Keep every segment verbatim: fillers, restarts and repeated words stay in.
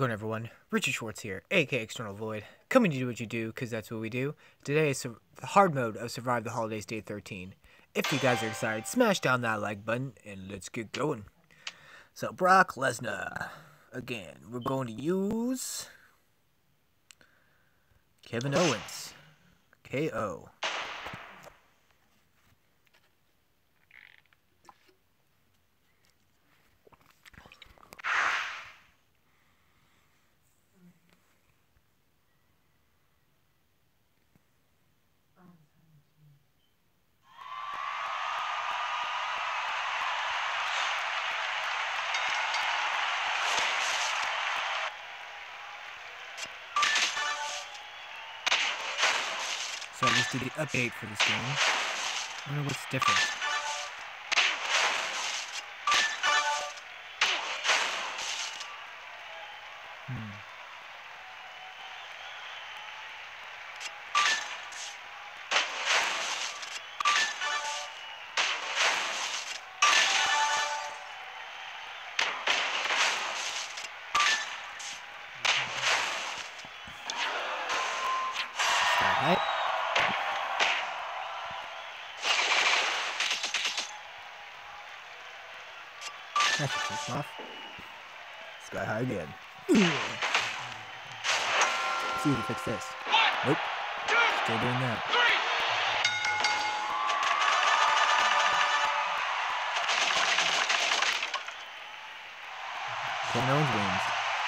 Going everyone, Richard Schwartz here, aka External Void, coming to do what you do, because that's what we do. Today is the hard mode of Survive the Holidays Day thirteen. If you guys are excited, smash down that like button, and let's get going. So, Brock Lesnar. Again, we're going to use Kevin Owens. K O. So I just did the update for this game. I wonder what's different. Hmm. Sky high. That should piss off. Sky high again. Let's see if we fix this. Nope. Still doing that. Kevin Owens wins.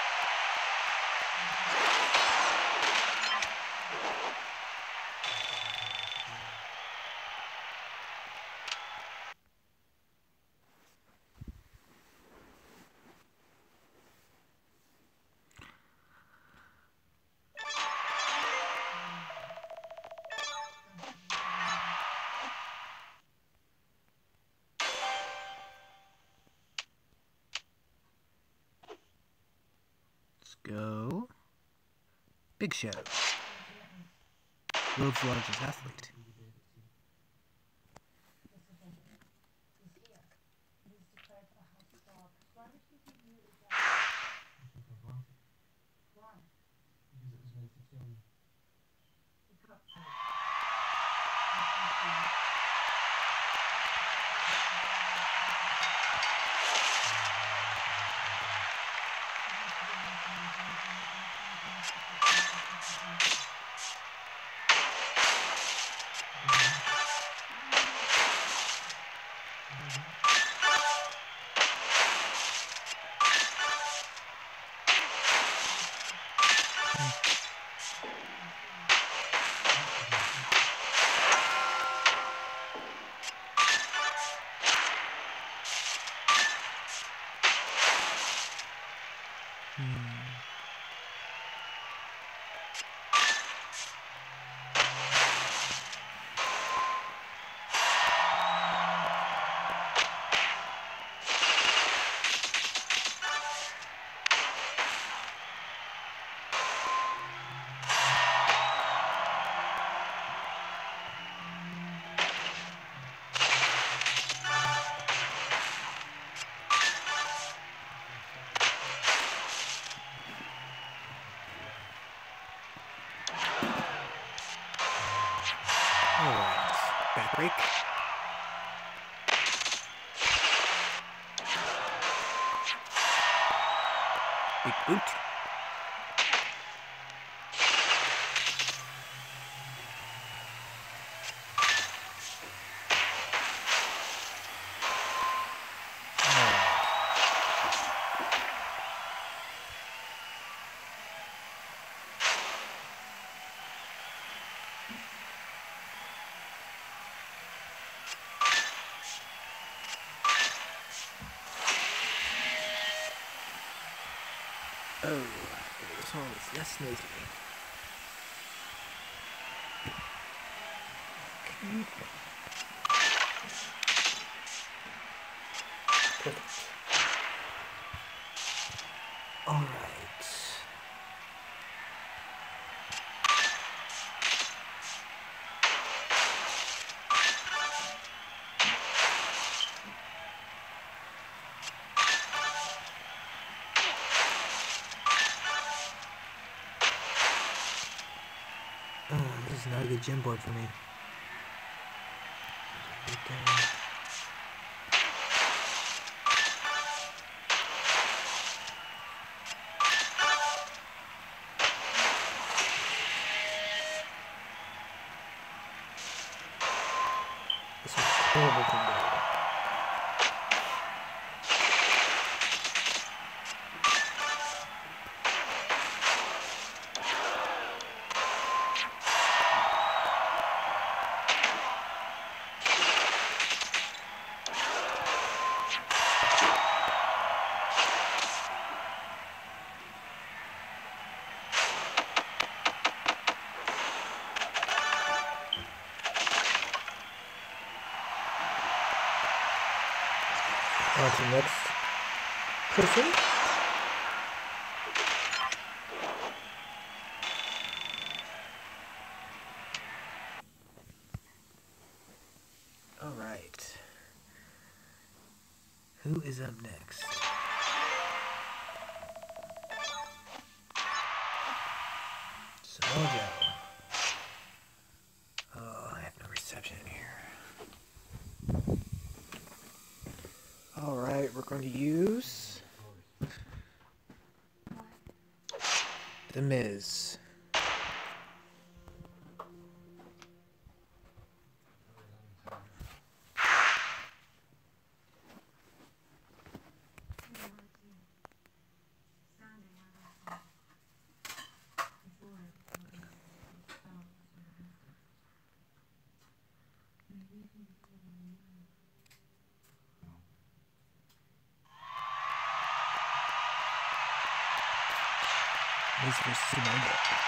Go. Big Show. World's largest athlete. Alright, back break. Big boot. Oh, this one is less noisy. Okay. Perfect. All right. Oh, this is not a good gym board for me. Okay. This is horrible to do. On to the next person. All right. Who is up next? Samoa Joe. Oh, I have no reception in here. Alright, we're going to use The Miz. Miz versus Samoa.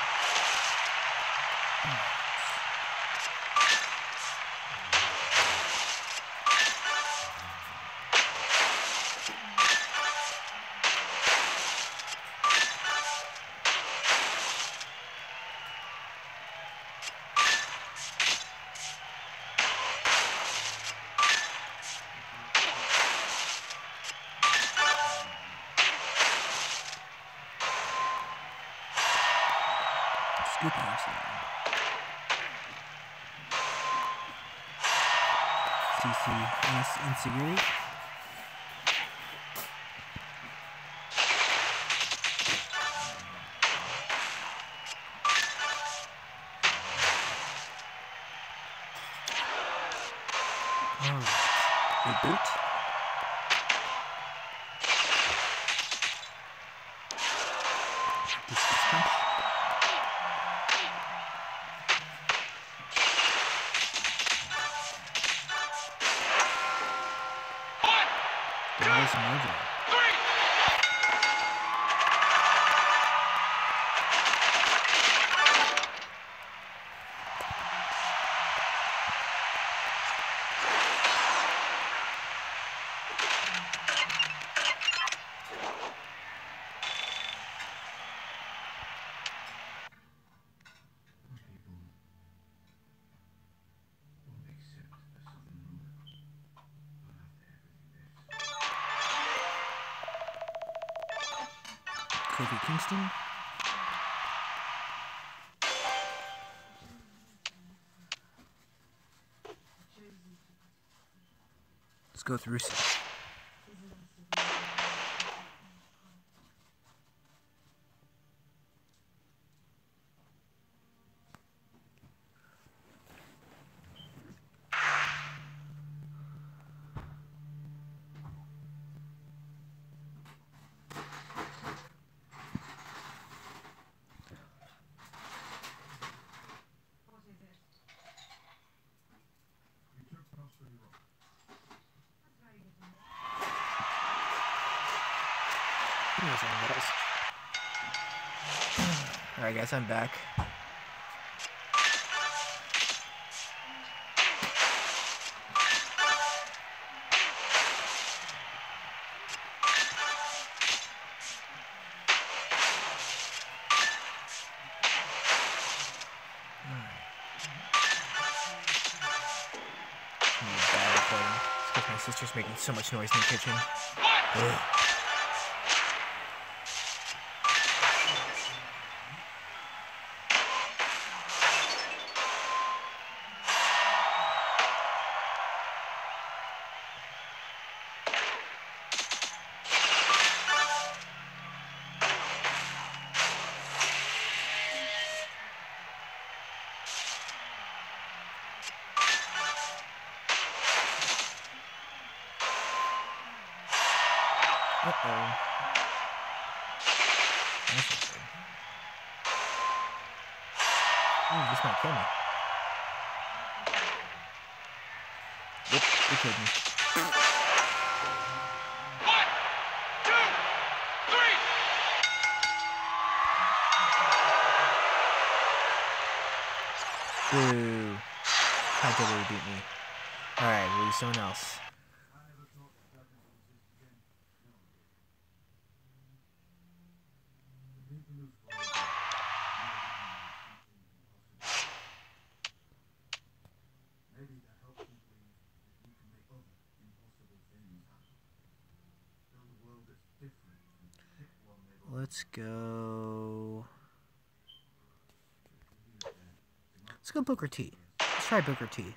Scoop house line. C C S Insecurity. Alright. Reboot. Discus punch. There's Mojo. Kofi Kingston. Let's go through Rusev. Alright guys, I'm back. My sister's making so much noise in the kitchen. Ugh. Uh-oh. That's not good. Ooh, this might kill me. Yep, you killed me. One, two, three. Boo. How dare they beat me? Alright, we'll use someone else. Let's go. Let's go Booker T. Let's try Booker T.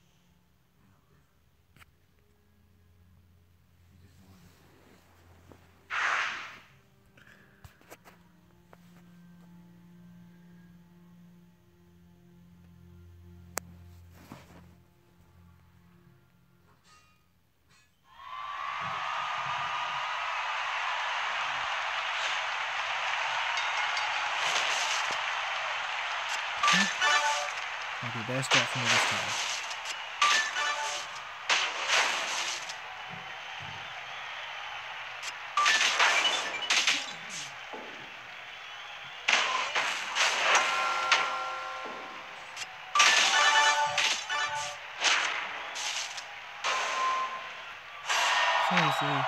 Maybe better start from me this time. Seriously.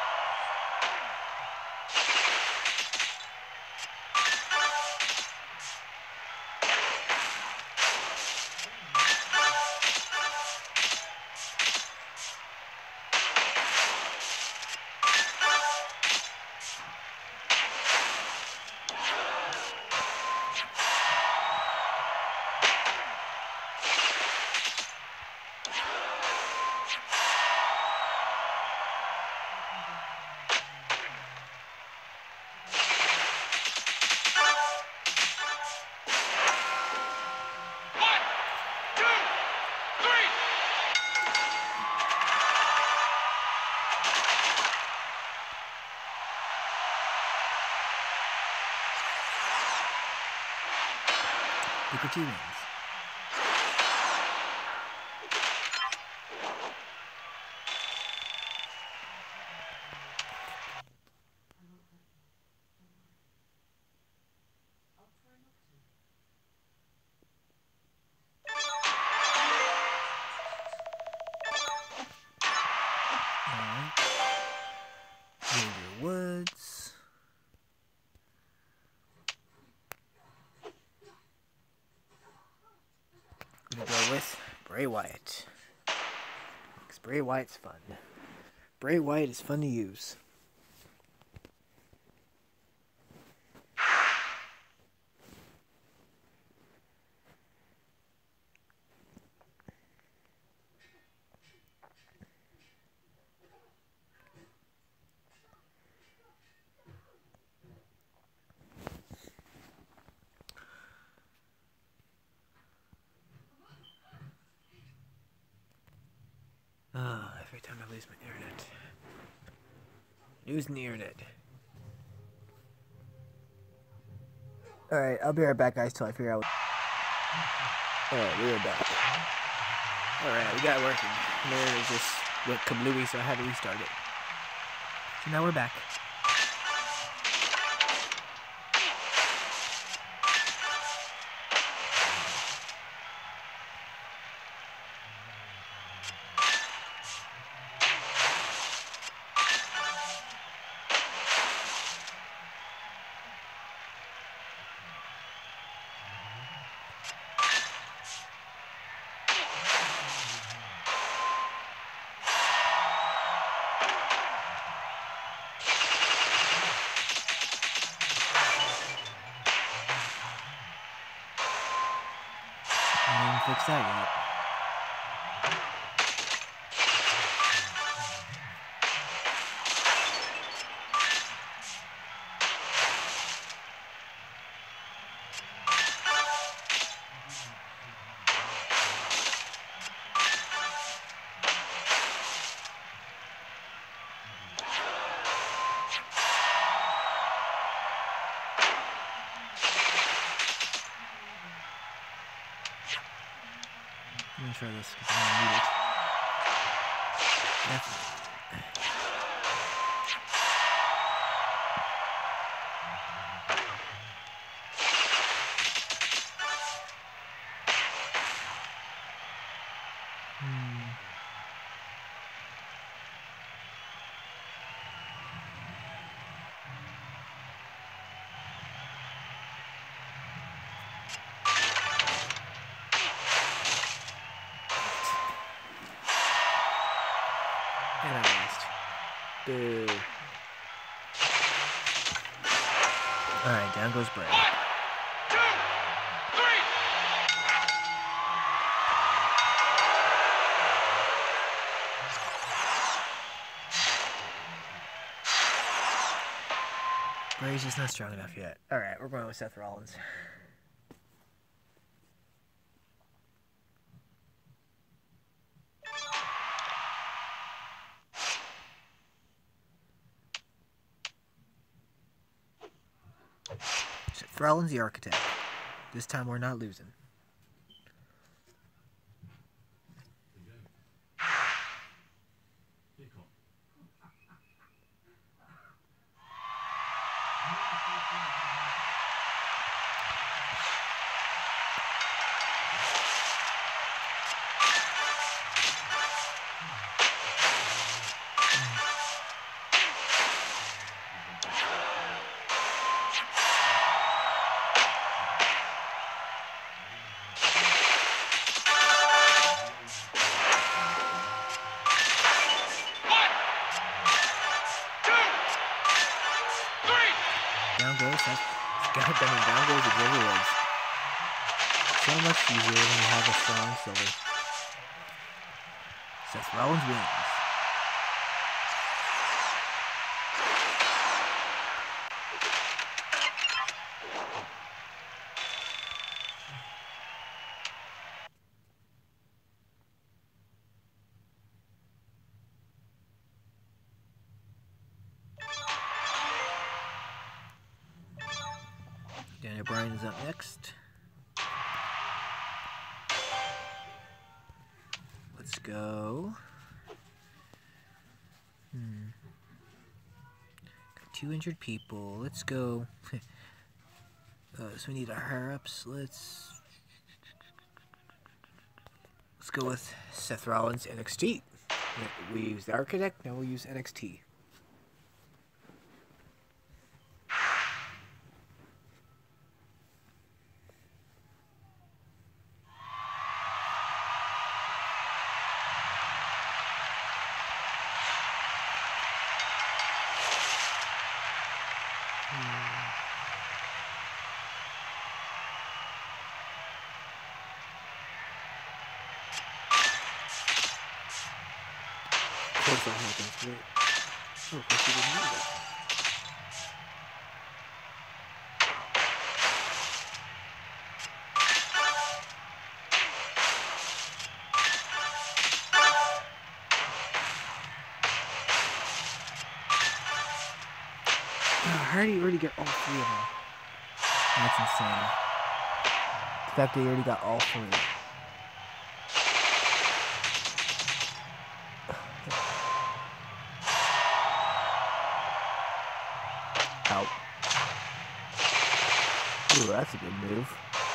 Booker T wins. Alright. Xavier Woods. I'm gonna go with Bray Wyatt. Because Bray Wyatt's fun. Bray Wyatt is fun to use. Ah, oh, every time I lose my internet. Losing the internet. Alright, I'll be right back, guys, till I figure out what... Alright, we are back. Alright, we got it working. And then it just went kablooey, so I had to restart it. So now we're back. I didn't fix that yet. Let me try this because I'm gonna need it. Definitely. And I lost. Boo. Alright, down goes Brad. One, two, three. Bray's just not strong enough yet. Alright, we're going with Seth Rollins. Seth Rollins, the architect. This time we're not losing. Down goes Seth. God, I mean, down goes Xavier Woods. So much easier when you have a strong silver. Seth Rollins wins. Daniel Bryan is up next. Let's go. Hmm. Got two injured people. Let's go. uh, so we need our higher ups. Let's let's go with Seth Rollins N X T. We use the Architect. Now we'll use N X T. Of course that happens, right? Oh, of course you didn't know that. Oh, how did he already get all three of them? That's insane. The fact that he already got all three. Out. Ooh, that's a good move.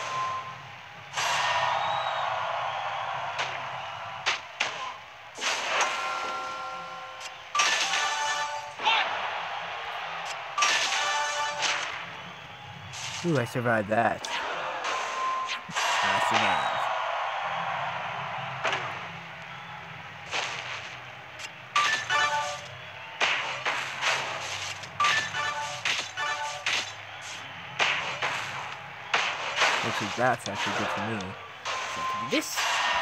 Ooh, I survived that. I survived. Actually, that's actually good for me. So I can do this.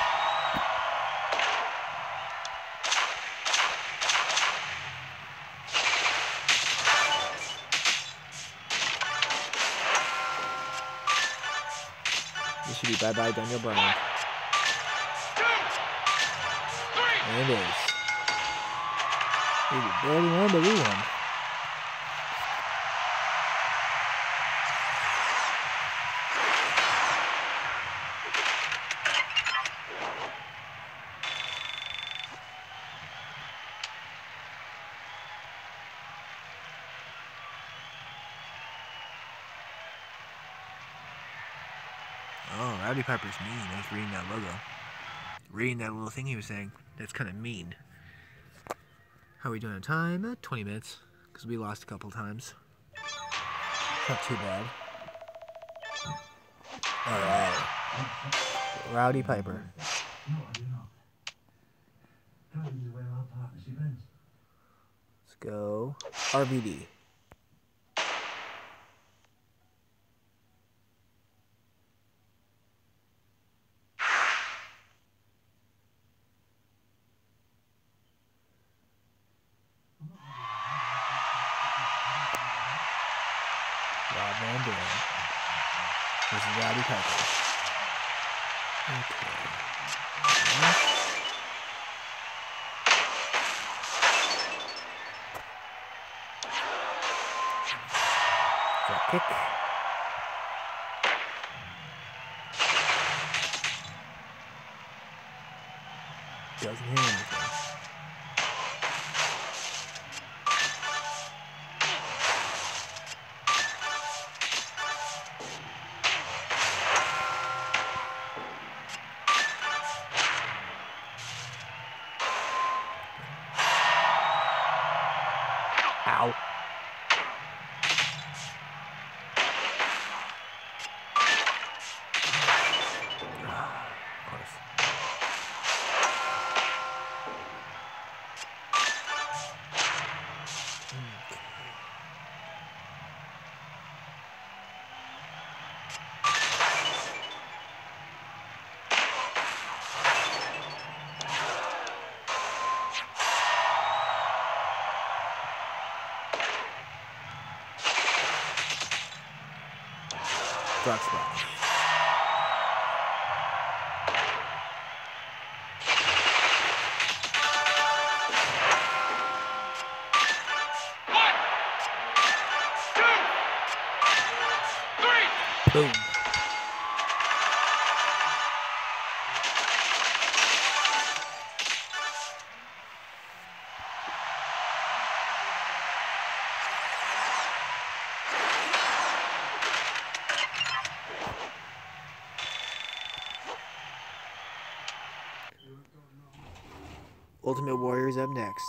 This should be bye-bye Daniel Bryan. And it is. We barely won, but we won. Oh, Rowdy Piper's mean. I was reading that logo. Reading that little thing he was saying. That's kind of mean. How are we doing on time? Uh, twenty minutes. Because we lost a couple times. Not too bad. Alright. Rowdy Piper. Let's go. R V D. Rob Van Dam. This is Rowdy Piper. Okay. Drop kick. Doesn't hear anything. Ow. Of course. Frog splash. One, two, three. Boom. Ultimate Warrior's up next.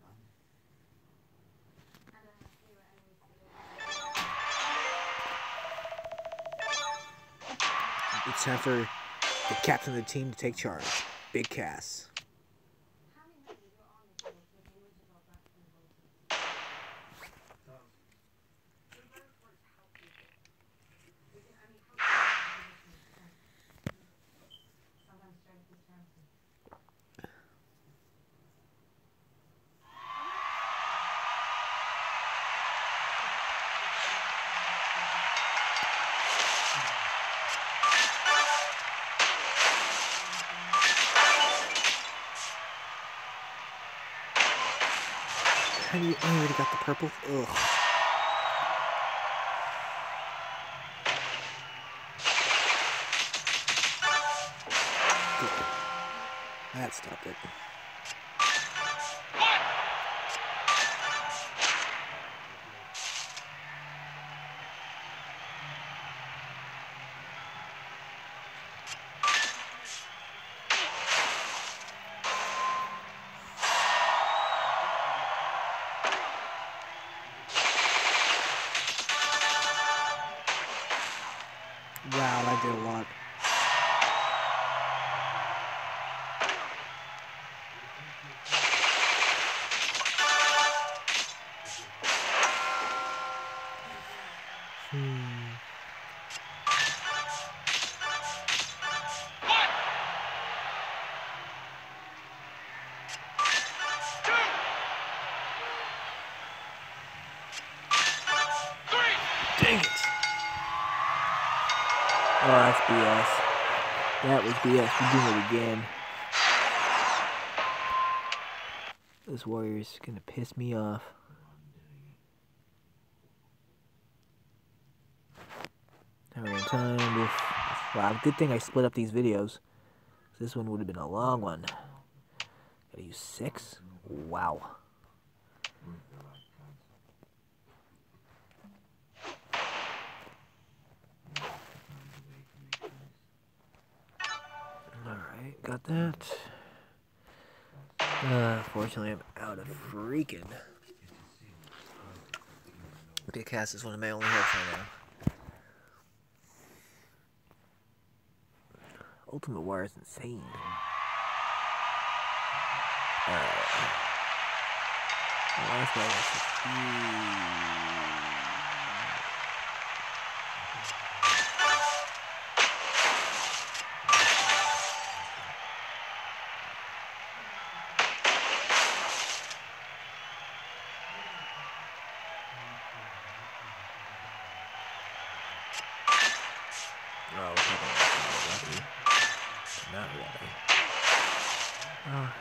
It's time for the captain of the team to take charge. Big Cass. How do you, oh, you already got the purple? Ugh. Good. That stopped it. Wow, that did a lot. Hmm. Dang it. Oh, that's B S. That was B S. We're doing it again. This Warrior's gonna piss me off. How are we on time? Oof. Wow, good thing I split up these videos. This one would have been a long one. Gotta use six? Wow. got that. Uh, fortunately, I'm out of freaking. Big Cass is one of my only hopes right now. Ultimate Warrior is insane. Uh, the last guy was oh, I was hoping I was lucky. Not really. Oh.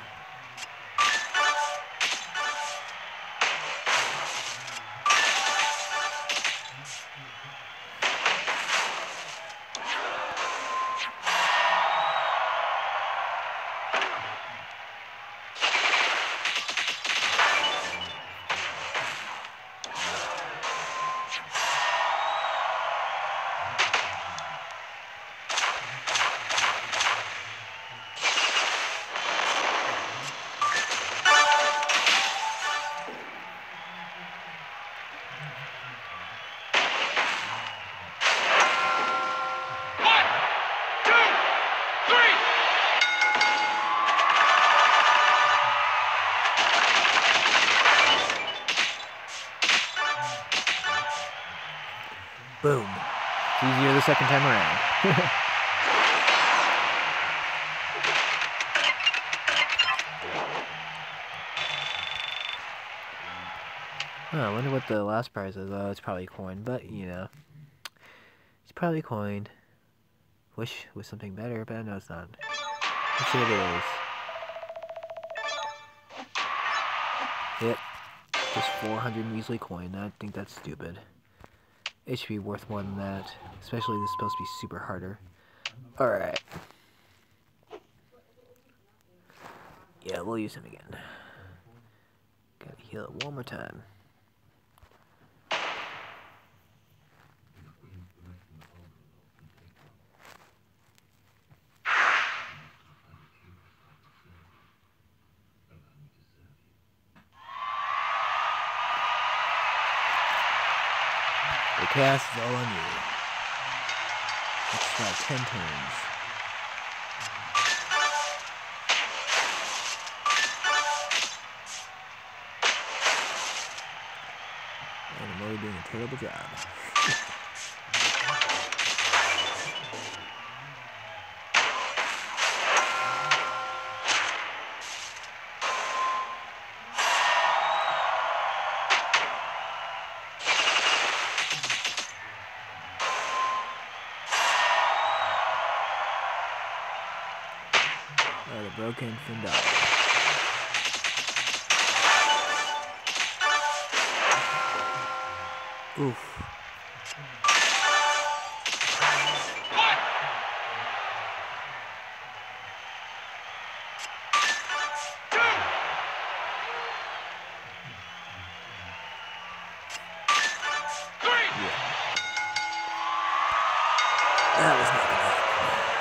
Boom. It's easier the second time around. Oh, I wonder what the last prize is. Oh, it's probably a coin, but, you know. It's probably a coin. Wish it was something better, but no, it's not. Let's see what it is. Yep. Just four hundred measly coin. I think that's stupid. It should be worth more than that. Especially this is supposed to be super harder. Alright. Yeah, we'll use him again. Gotta heal it one more time. The cast is all on you. Let's try ten turns. And I'm already doing a terrible job. Oh, the broken Findala. Oof. That was not gonna happen.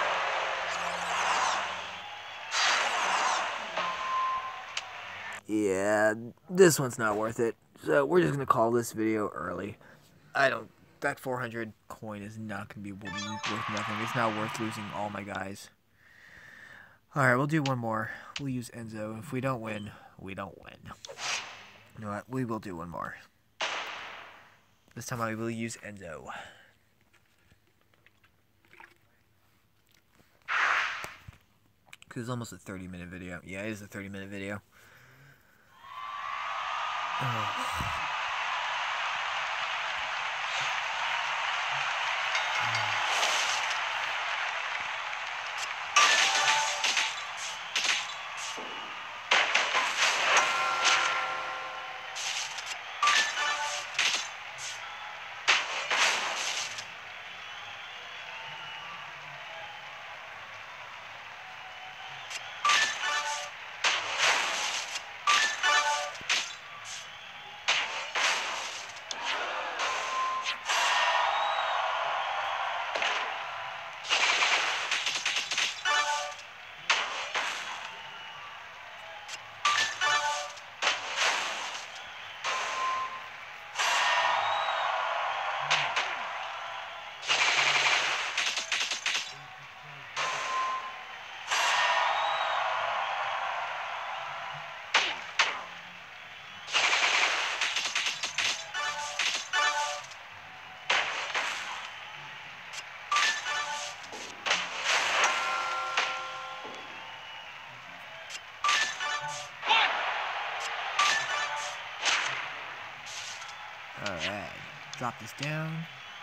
Yeah, this one's not worth it. So we're just gonna call this video early. I don't. That four hundred coin is not gonna be worth nothing. It's not worth losing all my guys. All right, we'll do one more. We'll use Enzo. If we don't win, we don't win. You know what? We will do one more. This time I will use Enzo. Because it's almost a thirty minute video. Yeah, it is a thirty minute video. Oh. Drop this down.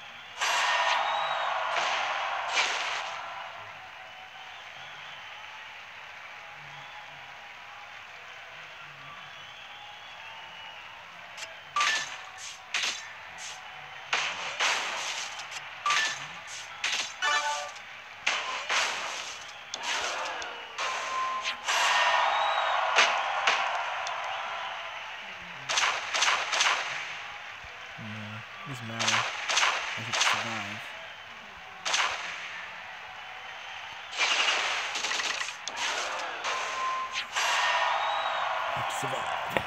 It doesn't matter. I should survive. I have to survive.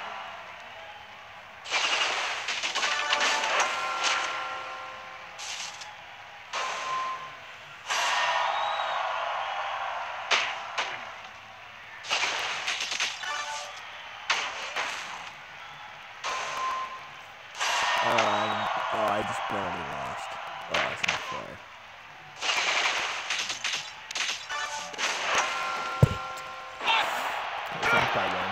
Um, oh, I just barely lost. Oh, that's not fair. That's not quite one.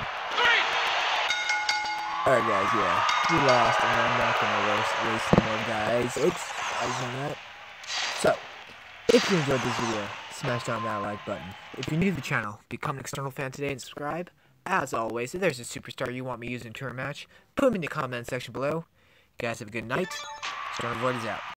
Alright guys, yeah. We lost, and I'm not gonna waste, waste some more guys. Oops, I was on that. So, if you enjoyed this video, smash down that like button. If you're new to the channel, become an external fan today and subscribe. As always, if there's a superstar you want me using to a match, put them in the comment section below. You guys have a good night. External Void is out.